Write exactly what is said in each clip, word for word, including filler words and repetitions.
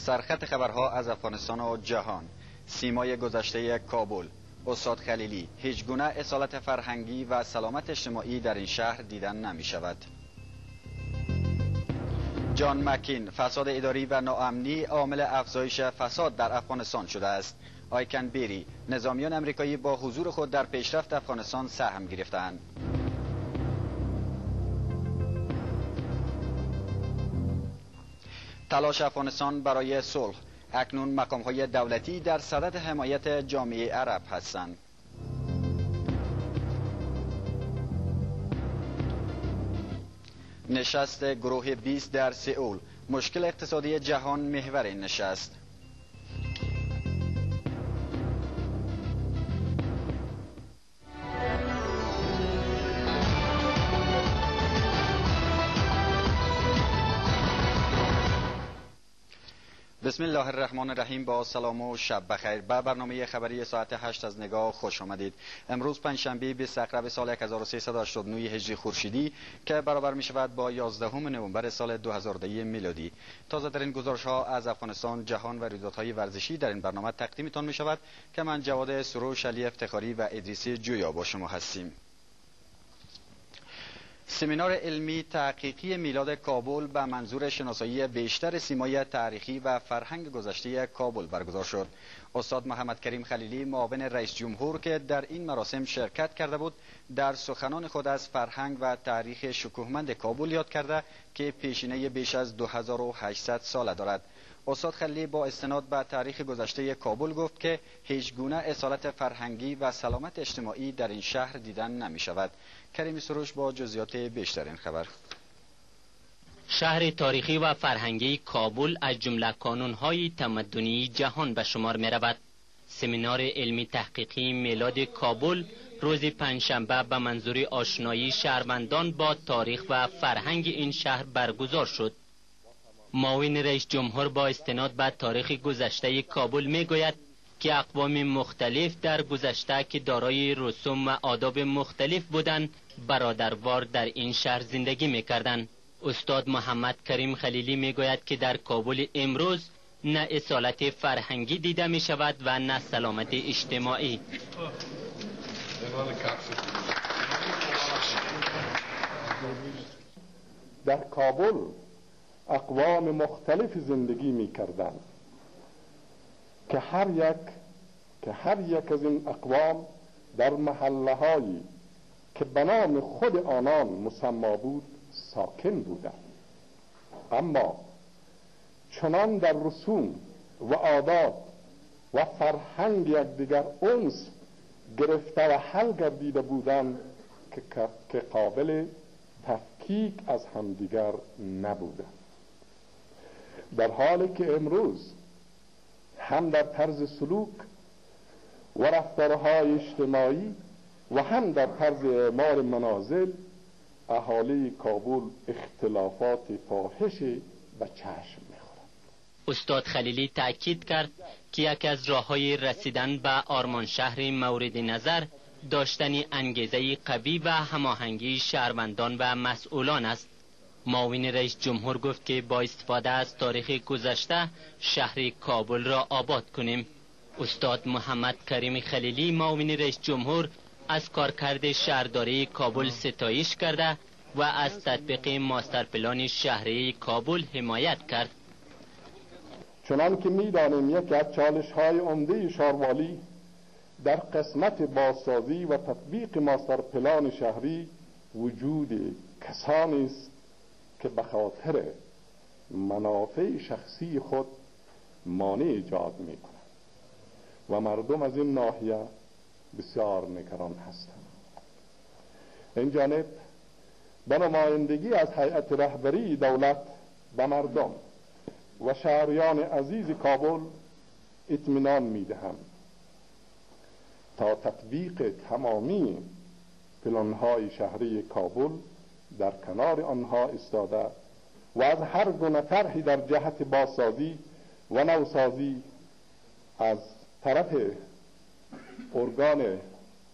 سرخط خبرها از افغانستان و جهان. سیمای گذشته کابل. استاد خلیلی: هیچ گونه اصالت فرهنگی و سلامت اجتماعی در این شهر دیدن نمی شود. جان مکین: فساد اداری و ناامنی عامل افزایش فساد در افغانستان شده است. آیکن بیری: نظامیان امریکایی با حضور خود در پیشرفت افغانستان سهم گرفتند. تلاش افغانستان برای صلح. اکنون مقام‌های دولتی در صدد حمایت جامعه عرب هستند. نشست گروه بیست در سئول. مشکل اقتصادی جهان محور این نشست. بسم الله الرحمن الرحیم. با سلام و شب بخیر. به برنامه خبری ساعت هشت از نگاه خوش آمدید. امروز پنجشنبه بیست اکتبر سال هزار و سیصد و هشتاد و نه هجری خورشیدی که برابر می شود با یازدهم نوامبر سال دو هزار و ده میلادی. تازه ترین گزارش ها از افغانستان، جهان و رویدادهای ورزشی در این برنامه تقدیمتان می شود که من جواد سروش، علی افتخاری و ادریسی جویا با شما هستیم. سمینار علمی تحقیقی میلاد کابل به منظور شناسایی بیشتر سیمای تاریخی و فرهنگ گذشته کابل برگزار شد. استاد محمد کریم خلیلی، معاون رئیس جمهور که در این مراسم شرکت کرده بود، در سخنان خود از فرهنگ و تاریخ شکوهمند کابل یاد کرده که پیشینه بیش از دو هزار و هشتصد ساله دارد. استاد خلیلی با استناد به تاریخ گذشته کابل گفت که هیچ گونه اصالت فرهنگی و سلامت اجتماعی در این شهر دیدن نمی شود. کریم سروش با جزئیات بیشتر این خبر. شهر تاریخی و فرهنگی کابل از جمله کانون‌های تمدنی جهان به شمار می رود. سمینار علمی تحقیقی میلاد کابل روز پنجشنبه به منظور آشنایی شهروندان با تاریخ و فرهنگ این شهر برگزار شد. معاون رئیس جمهور با استناد به تاریخ گذشته کابل می گوید که اقوام مختلف در گذشته که دارای رسوم و آداب مختلف بودند برادروار در این شهر زندگی می کردند. استاد محمد کریم خلیلی می گوید که در کابل امروز نه اصالت فرهنگی دیده می شود و نه سلامت اجتماعی. در کابل اقوام مختلف زندگی می کردند که هر یک که هر یک از این اقوام در محله هایی که به نام خود آنان مسما بود ساکن بودند، اما چنان در رسوم و عادات و فرهنگ یکدیگر انس گرفته و حل گردیده بودند که که قابل تفکیک از همدیگر نبودند، در حالی که امروز هم در طرز سلوک و رفتارهای اجتماعی و هم در طرز اعمار منازل اهالی کابل اختلافات فاحش به چشم می‌خورد. استاد خلیلی تأکید کرد که یکی از راه‌های رسیدن به آرمان شهر مورد نظر داشتن انگیزه قوی و هماهنگی شهروندان و مسئولان است. معاون رئیس جمهور گفت که با استفاده از تاریخ گذشته شهر کابل را آباد کنیم. استاد محمد کریم خلیلی معاون رئیس جمهور از کارکرد شهرداری کابل ستایش کرده و از تطبیق ماستر پلان شهری کابل حمایت کرد. چنان که می‌دانیم یکی از چالش‌های عمده شهروالی در قسمت بازسازی و تطبیق ماستر پلان شهری وجود کسانی است که به خاطر منافع شخصی خود مانع ایجاد می‌کنند و مردم از این ناحیه بسیار نگران هستند. این جانب به نمایندگی از هیئت رهبری دولت به مردم و شهریان عزیز کابل اطمینان می‌دهم تا تطبیق تمامی پلان‌های شهری کابل در کنار آنها ایستاده و از هر گونه طرحی در جهت بازسازی و نوسازی از طرف ارگان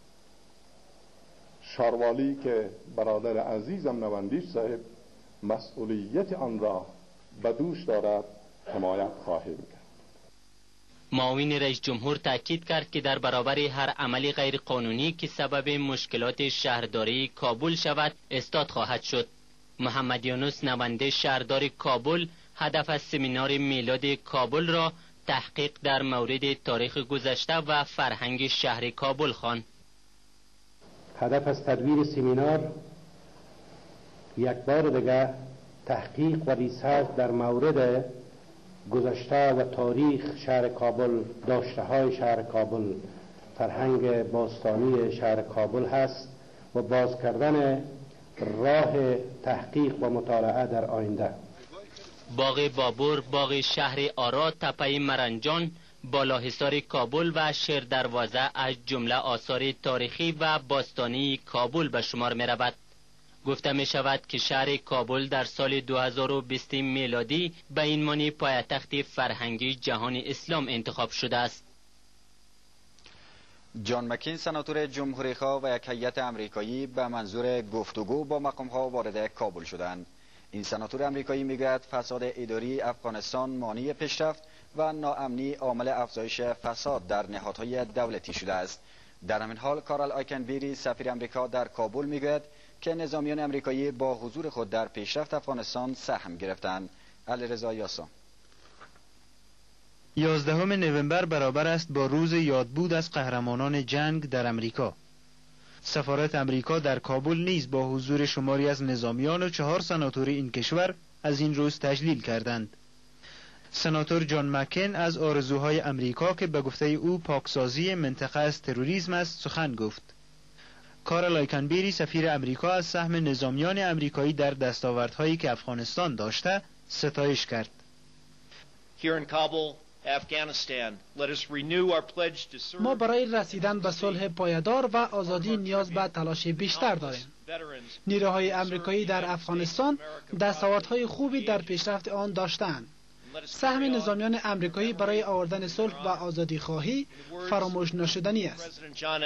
شاروالی که برادر عزیزم نوندیش صاحب مسئولیت آن را به دوش دارد حمایت خواهیم کرد. معاون رئیس جمهور تاکید کرد که در برابر هر عمل غیر قانونی که سبب مشکلات شهرداری کابل شود ایستاد خواهد شد. محمد یونس نوانده شهردار کابل هدف از سمینار میلاد کابل را تحقیق در مورد تاریخ گذشته و فرهنگ شهر کابل خواند. هدف از تدبیر سمینار یک بار دیگر تحقیق و ریسرچ در مورد گذشته و تاریخ شهر کابل، داشته های شهر کابل، فرهنگ باستانی شهر کابل هست و باز کردن راه تحقیق و مطالعه در آینده. باغ بابور، باغ شهر آرا، تپه مرنجان، بالاحصار کابل و شیر دروازه از جمله آثار تاریخی و باستانی کابل به شمار می رود. گفته می شود که شهر کابل در سال دو هزار و بیست میلادی به این معنی پایتخت فرهنگی جهان اسلام انتخاب شده است. جان مکین سناتور جمهوری‌خواه و یک هیئت امریکایی به منظور گفتگو با مقام‌ها وارد کابل شدند. این سناتور امریکایی میگوید فساد اداری افغانستان مانع پیشرفت و ناامنی عامل افزایش فساد در نهادهای دولتی شده است. در همین حال کارل آیکنبری سفیر امریکا در کابل میگوید که نظامیان امریکایی با حضور خود در پیشرفت افغانستان سهم گرفتند. علیرضا یاسا. یازدهم نوامبر برابر است با روز یادبود از قهرمانان جنگ در امریکا. سفارت امریکا در کابل نیز با حضور شماری از نظامیان و چهار سناتور این کشور از این روز تجلیل کردند. سناتور جان مکین از آرزوهای امریکا که به گفته او پاکسازی منطقه از تروریسم است سخن گفت. کارل آیکنبری سفیر امریکا از سهم نظامیان امریکایی در دستاوردهایی که افغانستان داشته ستایش کرد. ما برای رسیدن به صلح پایدار و آزادی نیاز به تلاش بیشتر داریم. نیروهای امریکایی در افغانستان دستاوردهای خوبی در پیشرفت آن داشتند. سهم نظامیان امریکایی برای آوردن صلح و آزادی خواهی فراموش نشدنی است.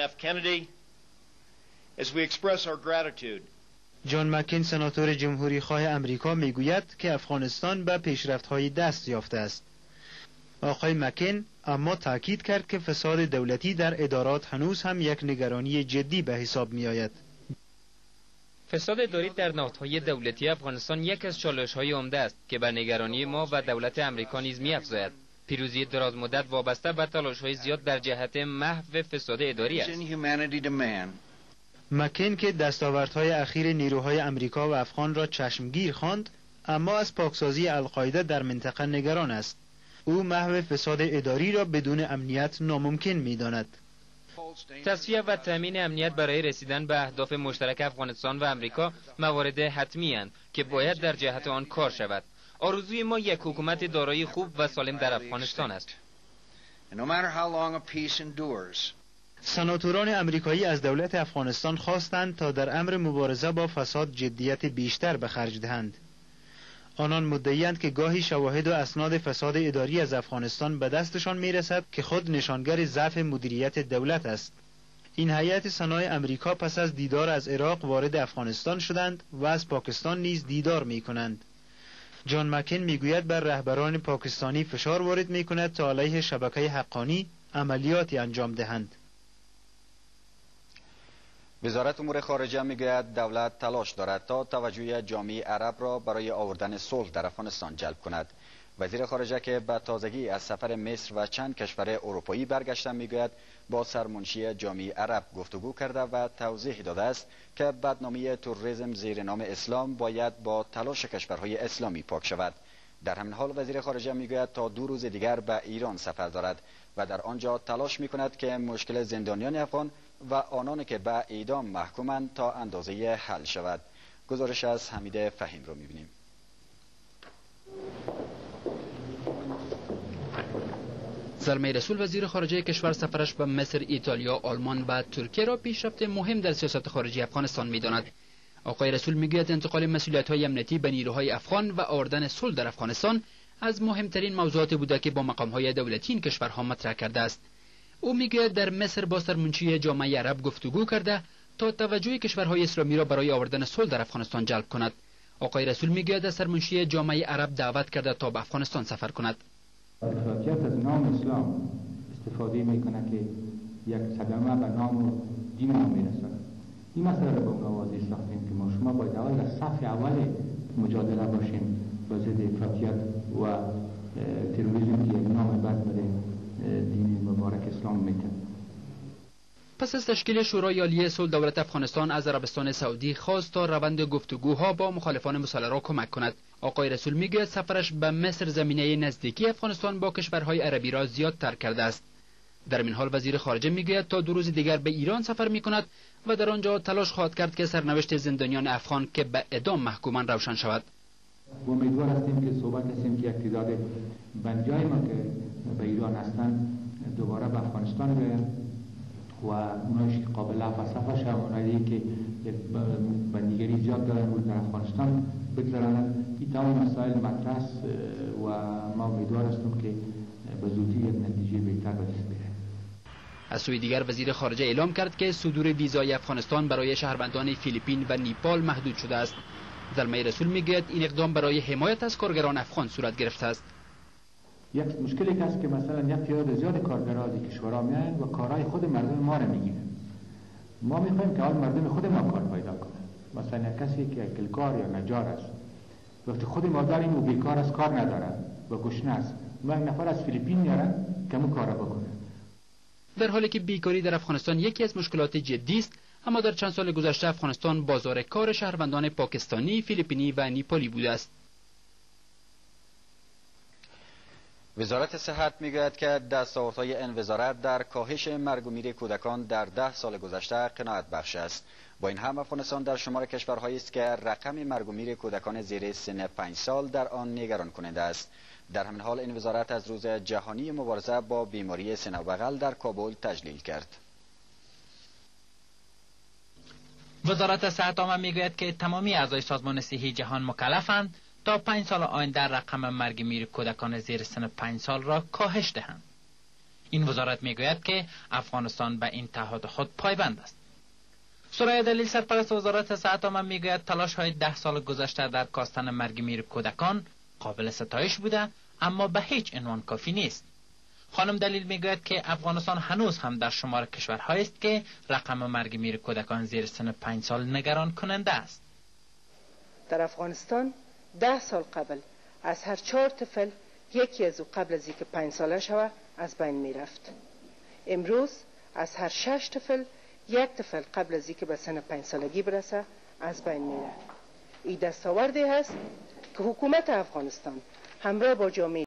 جان مکین سناتور جمهوری خواه امریکا میگوید که افغانستان به پیشرفت‌های دست یافته است. آقای مکین اما تاکید کرد که فساد دولتی در ادارات هنوز هم یک نگرانی جدی به حساب می آید. فساد اداری در نهادهای دولتی افغانستان یک از چالش‌های عمده است که به نگرانی ما و دولت امریکا نیز می‌افزاید. پیروزی دراز مدت وابسته به تلاش‌های زیاد در جهت محو فساد اداری است. مکین که دستاوردهای اخیر نیروهای امریکا و افغان را چشمگیر خواند، اما از پاکسازی القاعده در منطقه نگران است. او محو فساد اداری را بدون امنیت ناممکن می‌داند. تصفیه و تامین امنیت برای رسیدن به اهداف مشترک افغانستان و امریکا موارد حتمی اند که باید در جهت آن کار شود. آرزوی ما یک حکومت دارای خوب و سالم در افغانستان است. سناتوران امریکایی از دولت افغانستان خواستند تا در امر مبارزه با فساد جدیت بیشتر به خرج دهند. آنان مدعی‌اند که گاهی شواهد و اسناد فساد اداری از افغانستان به دستشان میرسد که خود نشانگر ضعف مدیریت دولت است. این هیئت سنای امریکا پس از دیدار از عراق وارد افغانستان شدند و از پاکستان نیز دیدار می‌کنند. جان مکین میگوید بر رهبران پاکستانی فشار وارد می‌کند تا علیه شبکه حقانی عملیاتی انجام دهند. وزارت امور خارجه میگوید دولت تلاش دارد تا توجه جامعه عرب را برای آوردن صلح در افغانستان جلب کند. وزیر خارجه که به تازگی از سفر مصر و چند کشور اروپایی برگشته میگوید با سرمنشی جامعه عرب گفتگو کرده و توضیح داده است که بدنامی تروریسم زیر نام اسلام باید با تلاش کشورهای اسلامی پاک شود. در همین حال وزیر خارجه میگوید تا دو روز دیگر به ایران سفر دارد و در آنجا تلاش میکند که مشکل زندانیان افغان و آنان که به اعدام محکومند تا اندازه حل شود. گزارش از حمید فهیم رو میبینیم. زلمه رسول وزیر خارجه کشور سفرش به مصر، ایتالیا، آلمان و ترکیه را پیشرفت مهم در سیاست خارجی افغانستان می‌داند. آقای رسول میگوید انتقال مسئولیت‌های امنیتی به نیروهای افغان و آوردن صلح در افغانستان از مهمترین موضوعات بوده که با مقام‌های دولتی این کشورها مطرح کرده است. او میگوید در مصر با سرمنشی جامعه عرب گفتگو کرده تا توجه کشورهای اسلامی را برای آوردن صلح در افغانستان جلب کند. آقای رسول میگوید از سرمنشی جامعه عرب دعوت کرده تا به افغانستان سفر کند. افراطیت از نام اسلام استفاده میکنه که یک صدمه به نام و دین ما میرسه. این مسئله را به اون واضح ساختیم که ما شما باید اول در صف اول مجادله باشیم با ضد افراطیت و تروریسم که یک نام بد به دین مبارک اسلام میده. پس از تشکیل شورای عالی صلح دولت افغانستان از عربستان سعودی خواست تا روند گفتگوها با مخالفان مسلح را کمک کند. آقای رسول میگوید سفرش به مصر زمینه نزدیکی افغانستان با کشورهای عربی را زیادتر کرده است. در این حال وزیر خارجه میگوید تا دو روز دیگر به ایران سفر میکند و در آنجا تلاش خواهد کرد که سرنوشت زندانیان افغان که به اعدام محکومان روشن شود. امیدوار هستیم که صحبت هستیم که اقتدار بنجای ما که به ایران هستند دوباره به افغانستان بیاید و اونایش که قابل افسفه شد، اونایی که بندیگری زیاد دارن رو در افغانستان بگذارند. این تمام مسائل مطرح است و ما امیدوار هستیم که به زودی یک نتیجه بهتر به دست بیاریم. از سوی دیگر وزیر خارجه اعلام کرد که صدور ویزای افغانستان برای شهروندان فیلیپین و نیپال محدود شده است. زلمه رسول میگوید این اقدام برای حمایت از کارگران افغان صورت گرفته است. یک مشکلی هست که مثلا یک تعداد زیاد کارگرها از کشورها میایند و کارهای خود مردم ما را میگیرند. ما میخوایم که حال مردم خود ما کار پیدا کنند. مثلا کسی که اکلکار یا نجار است وقتی خود ما داریم و بیکار است، کار نداره و گشنه است، ما یک نفر از فیلیپین میارن که همون کارا بکنه. در حالی که بیکاری در افغانستان یکی از مشکلات جدی است، اما در چند سال گذشته افغانستان بازار کار شهروندان پاکستانی، فیلیپینی و نیپالی بوده است. وزارت صحت میگوید که دستاوردهای این وزارت در کاهش مرگ و میر کودکان در ده سال گذشته قناعت بخش است. با این هم افغانستان در شمار کشورهایی است که رقم مرگ و میر کودکان زیر سن پنج سال در آن نگران کننده است. در همین حال این وزارت از روز جهانی مبارزه با بیماری سینه و بغل در کابل تجلیل کرد. وزارت صحت عامه میگوید که تمامی اعضای سازمان صحی جهان مکلفند تا پنج سال آینده رقم مرگ میر کودکان زیر سن پنج سال را کاهش دهند. این وزارت میگوید که افغانستان به این تعهد خود پایبند است. سرای دلیل سرپرست وزارت صحت عامه میگوید تلاش های ده سال گذشته در کاستن مرگ میر کودکان قابل ستایش بوده، اما به هیچ عنوان کافی نیست. خانم دلیل میگوید که افغانستان هنوز هم در شمار کشورهایی است که رقم مرگ میر کودکان زیر سن پنج سال نگران کننده است. در افغانستان ده سال قبل از هر چهار طفل یکی از او قبل از اینکه پنج ساله شود از بین میرفت. امروز از هر شش طفل یک طفل قبل از اینکه به سن پنج سالگی برسه از بین میره. این دستاوردی هست که حکومت افغانستان همراه با جامعه